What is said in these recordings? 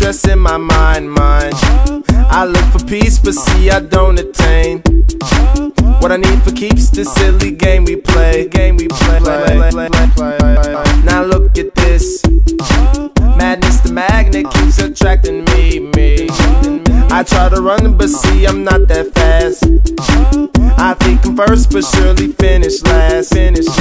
stress in my mind. I look for peace, but see I don't attain what I need for keeps this silly game we play. Now look at this madness, the magnet keeps attracting me. I try to run, but see I'm not that fast. I think I'm first, but surely finish last.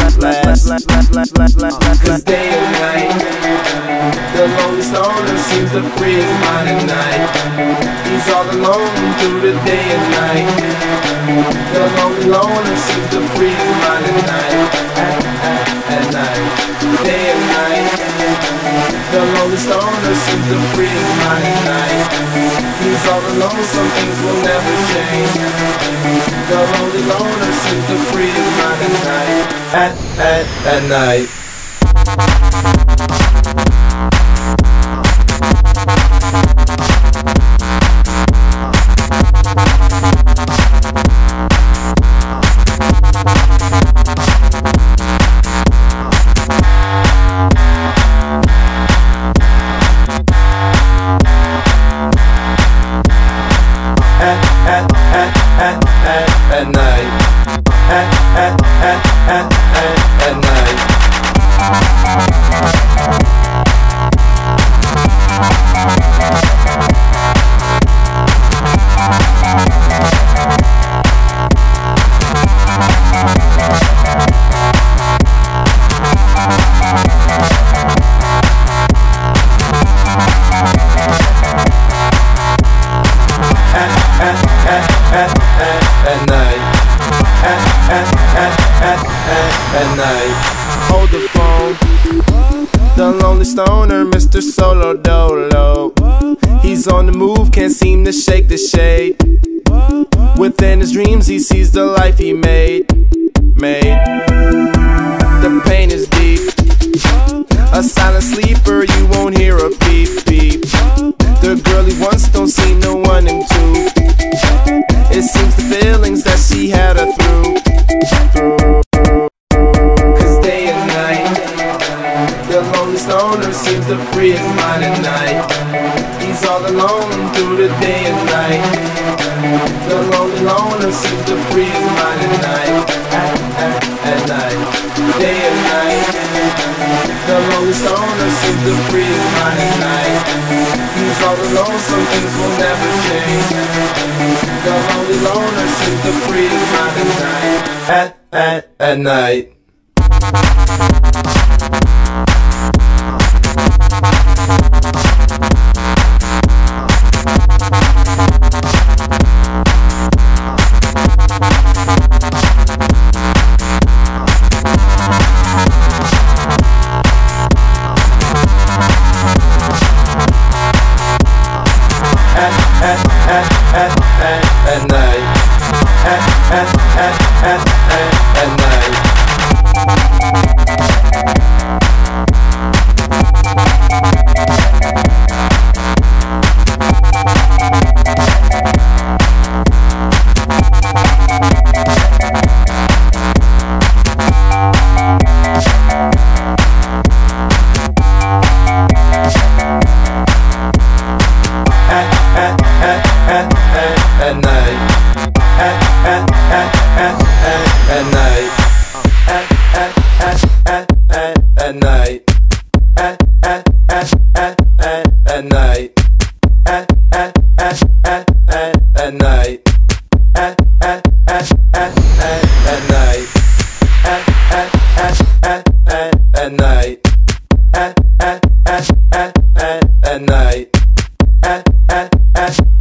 Cause day and night, the lonely stoner seems to free his mind at night. He's all alone through the day and night. The lonely loner seems to free his mind at night. At night, day and night. The lonely stoner seems to free his mind at night. He's all alone, some things will never change. The lonely loner seems to free his mind at night. At night. At night. At night. At night. Hold the phone. The lonely stoner, Mr. Solo Dolo. He's on the move, can't seem to shake the shade. Within his dreams he sees the life he made. The pain is deep. A silent sleeper, you won't hear a beep beep. The girl he wants don't seem to want him to. It seems the feelings that she had her through. Cause day and night, the lonely stoner seems to free his mind at night. He's all alone through the day and night. The lonely loner seems to free his mind at night. At night, day and night. The lonely stoner seems to free his mind at night. He's all alone, some things will never change. The lonely loner seems to free his mind at night. At night. At night. At night. At night. At night. At night. At night. At night. At night.